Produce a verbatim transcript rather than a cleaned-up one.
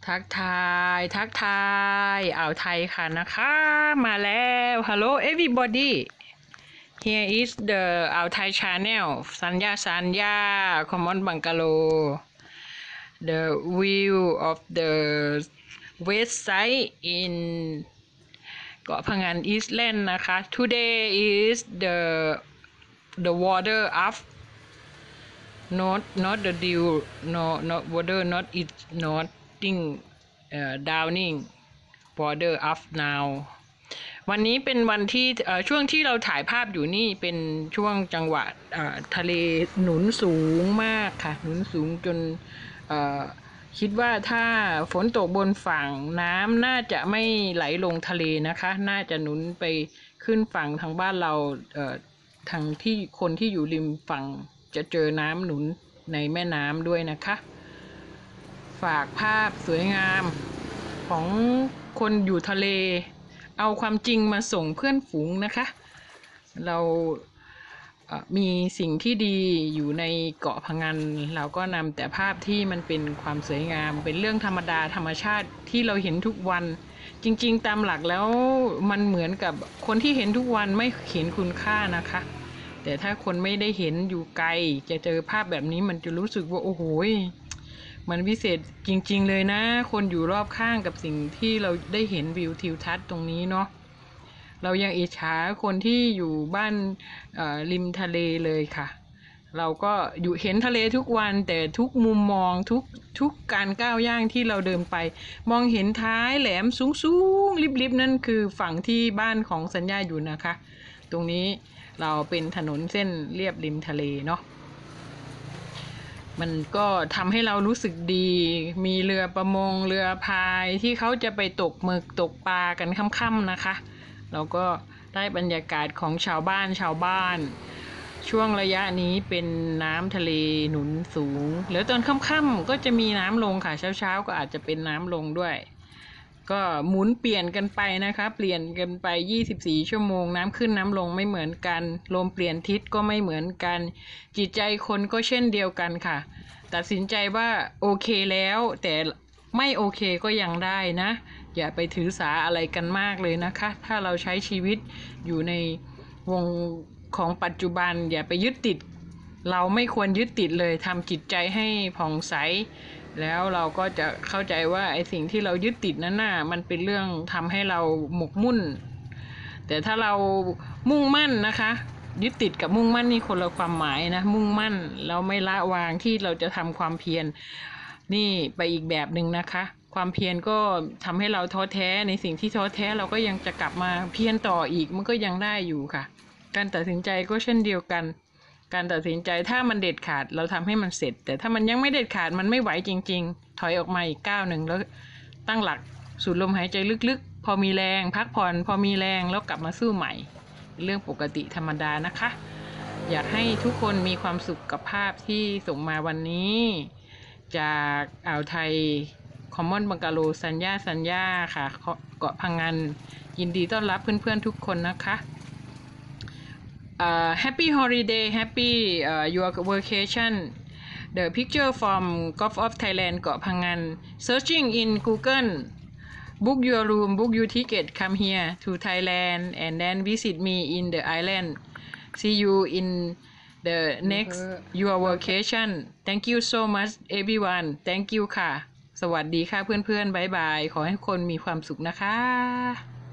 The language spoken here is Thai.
ทักทายทักทายอ่าวไทยค่ะนะคะมาแล้ว Hello everybody here is the อ่าวไทย channel สัญญาสัญญา Common Bungalow the view of the west side in เกาะพะงัน Eastland นะคะ today is the the water up not not the dew no not water not it nothing uh, downing water up now วันนี้เป็นวันที่ช่วงที่เราถ่ายภาพอยู่นี่เป็นช่วงจังหวะทะเลหนุนสูงมากค่ะหนุนสูงจนคิดว่าถ้าฝนตกบนฝั่งน้ำน่าจะไม่ไหลลงทะเลนะคะน่าจะหนุนไปขึ้นฝั่งทางบ้านเราทางที่คนที่อยู่ริมฝั่งจะเจอน้ำหนุนในแม่น้ำด้วยนะคะฝากภาพสวยงามของคนอยู่ทะเลเอาความจริงมาส่งเพื่อนฝูงนะคะเรามีสิ่งที่ดีอยู่ในเกาะพะงันเราก็นำแต่ภาพที่มันเป็นความสวยงามเป็นเรื่องธรรมดาธรรมชาติที่เราเห็นทุกวันจริงๆตามหลักแล้วมันเหมือนกับคนที่เห็นทุกวันไม่เห็นคุณค่านะคะแต่ถ้าคนไม่ได้เห็นอยู่ไกลจะเจอภาพแบบนี้มันจะรู้สึกว่าโอ้โหมันวิเศษจริงๆเลยนะคนอยู่รอบข้างกับสิ่งที่เราได้เห็นวิวทิวทัศน์ตรงนี้เนาะเรายังอิจฉาคนที่อยู่บ้านริมทะเลเลยค่ะเราก็อยู่เห็นทะเลทุกวันแต่ทุกมุมมองทุกทุกการก้าวย่างที่เราเดินไปมองเห็นท้ายแหลมสูงๆริบๆนั่นคือฝั่งที่บ้านของสัญญาอยู่นะคะตรงนี้เราเป็นถนนเส้นเรียบริมทะเลเนาะมันก็ทำให้เรารู้สึกดีมีเรือประมงเรือพายที่เขาจะไปตกหมึกตกปลากันค่ำๆนะคะเราก็ได้บรรยากาศของชาวบ้านชาวบ้านช่วงระยะนี้เป็นน้ำทะเลหนุนสูงแล้วตอนค่ำๆก็จะมีน้ำลงค่ะเช้าๆก็อาจจะเป็นน้ำลงด้วยก็หมุนเปลี่ยนกันไปนะคะเปลี่ยนกันไปยี่สิบสี่ชั่วโมงน้ำขึ้นน้ำลงไม่เหมือนกันลมเปลี่ยนทิศก็ไม่เหมือนกันจิตใจคนก็เช่นเดียวกันค่ะตัดสินใจว่าโอเคแล้วแต่ไม่โอเคก็ยังได้นะอย่าไปถือสาอะไรกันมากเลยนะคะถ้าเราใช้ชีวิตอยู่ในวงของปัจจุบันอย่าไปยึดติดเราไม่ควรยึดติดเลยทำจิตใจให้ผ่องใสแล้วเราก็จะเข้าใจว่าไอ้สิ่งที่เรายึดติดนั้นน่ะมันเป็นเรื่องทำให้เราหมกมุ่นแต่ถ้าเรามุ่งมั่นนะคะยึดติดกับมุ่งมั่นนี่คนละความหมายนะมุ่งมั่นเราไม่ละวางที่เราจะทำความเพียรนี่ไปอีกแบบหนึ่งนะคะความเพียรก็ทำให้เราท้อแท้ในสิ่งที่ท้อแท้เราก็ยังจะกลับมาเพียรต่ออีกมันก็ยังได้อยู่ค่ะการตัดสินใจก็เช่นเดียวกันการตัดสินใจถ้ามันเด็ดขาดเราทำให้มันเสร็จแต่ถ้ามันยังไม่เด็ดขาดมันไม่ไหวจริงๆถอยออกมาอีกก้าวหนึ่งแล้วตั้งหลักสูดลมหายใจลึกๆพอมีแรงพักผ่อนพอมีแรงแล้วกลับมาสู้ใหม่เรื่องปกติธรรมดานะคะอยากให้ทุกคนมีความสุขกับภาพที่ส่งมาวันนี้จากอ่าวไทยคอมมอนบังกาโลสัญญาสัญญาค่ะเกาะพะงันยินดีต้อนรับเพื่อนๆทุกคนนะคะ uh, Happy holiday Happy uh, your vacation the picture from Gulf of Thailand เกาะพะงัน searching in Google book your room book your ticket come here to Thailand and then visit me in the island see you in the next your vacation thank you so much everyone thank you ค่ะสวัสดีค่ะเพื่อนๆบ๊ายบายขอให้คนมีความสุขนะคะ